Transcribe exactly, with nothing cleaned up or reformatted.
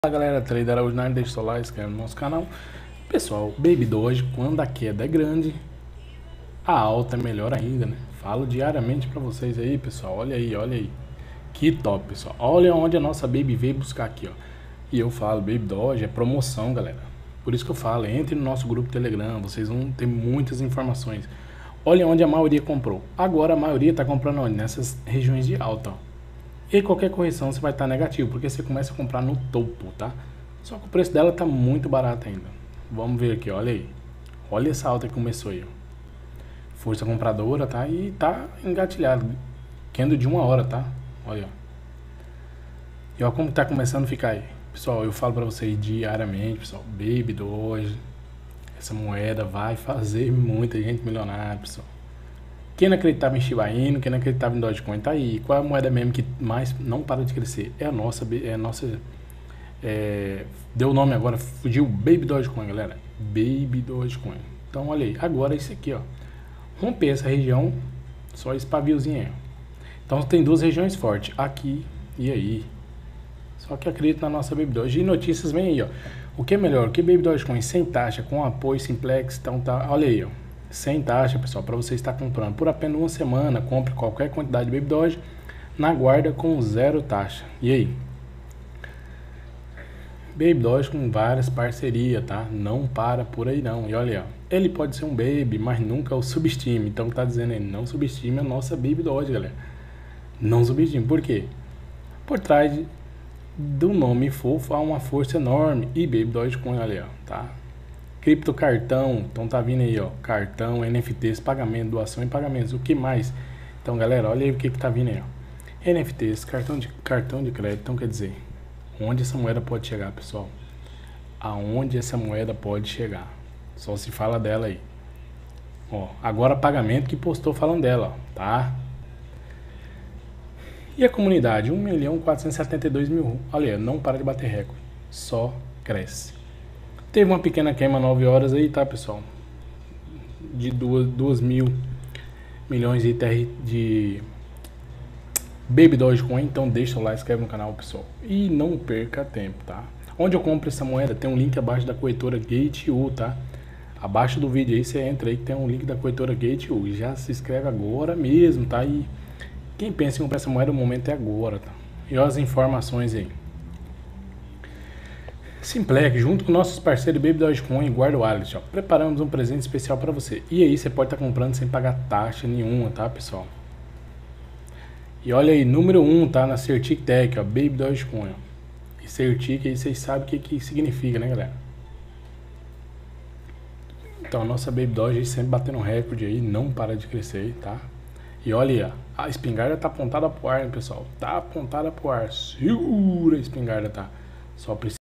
Fala galera, Trader Araújo na área, deixa o seu like, se inscreve no nosso canal. Pessoal, Baby Doge, quando a queda é grande, a alta é melhor ainda, né? Falo diariamente pra vocês aí, pessoal, olha aí, olha aí. Que top, pessoal. Olha onde a nossa Baby veio buscar aqui, ó. E eu falo, Baby Doge é promoção, galera. Por isso que eu falo, entre no nosso grupo Telegram, vocês vão ter muitas informações. Olha onde a maioria comprou. Agora a maioria tá comprando onde? Nessas regiões de alta, ó. E qualquer correção você vai estar negativo, porque você começa a comprar no topo, tá? Só que o preço dela tá muito barato ainda. Vamos ver aqui, olha aí. Olha essa alta que começou aí, ó. Força compradora, tá? E tá engatilhado. Candle de uma hora, tá? Olha, ó. E olha como tá começando a ficar aí. Pessoal, eu falo pra vocês diariamente, pessoal. Baby Doge. Essa moeda vai fazer muita gente milionária, pessoal. Quem não acreditava em Shiba Inu, quem não acreditava em Dogecoin, tá aí. Qual é a moeda mesmo que mais não para de crescer? É a nossa, é a nossa, é, deu o nome agora, fugiu, Baby Dogecoin, galera. Baby Dogecoin. Então, olha aí, agora esse aqui, ó. Romper essa região, só esse paviozinho aí. Então, tem duas regiões fortes, aqui e aí. Só que acredito na nossa Baby Doge. E notícias vem aí, ó. O que é melhor? O que Baby Dogecoin sem taxa, com apoio simplex, então tá, olha aí, ó. Sem taxa, pessoal, para você estar comprando por apenas uma semana, compre qualquer quantidade de Baby Doge na guarda com zero taxa. E aí? Baby Doge com várias parcerias, tá? Não para por aí não. E olha, ó, ele pode ser um baby, mas nunca o subestime. Então tá dizendo aí, não subestime a nossa Baby Doge, galera. Não subestime. Por quê? Por trás do nome fofo há uma força enorme. E Baby Doge com, olha, ó, tá? Cripto cartão, então tá vindo aí, ó, cartão, N F Ts, pagamento, doação e pagamentos, o que mais? Então, galera, olha aí o que que tá vindo aí, ó. N F Ts, cartão de, cartão de crédito, então quer dizer, onde essa moeda pode chegar, pessoal? Aonde essa moeda pode chegar? Só se fala dela aí. Ó, agora pagamento que postou falando dela, ó, tá? E a comunidade, um milhão quatrocentos e setenta e dois mil, olha aí, não para de bater recorde, só cresce. Teve uma pequena queima nove horas aí, tá, pessoal? De duas mil milhões de, de Baby Dogecoin. Então deixa o like, inscreve no canal, pessoal. E não perca tempo, tá? Onde eu compro essa moeda tem um link abaixo da corretora Gate U, tá? Abaixo do vídeo aí você entra aí que tem um link da corretora Gate U. E já se inscreve agora mesmo, tá? E quem pensa em comprar essa moeda, o momento é agora, tá? E olha as informações aí. Simplex, junto com nossos parceiros Baby Dogecoin e Guarda Wallet, ó, preparamos um presente especial para você. E aí você pode estar tá comprando sem pagar taxa nenhuma, tá, pessoal? E olha aí, número um, tá, na Certic Tech, ó, Baby Dogecoin. Ó. E Certic aí vocês sabem o que que significa, né, galera? Então, a nossa Baby Doge aí sempre batendo um recorde aí, não para de crescer, tá? E olha aí, ó, a espingarda tá apontada pro ar, hein, pessoal? Tá apontada pro ar. Segura a espingarda, tá? Só precisa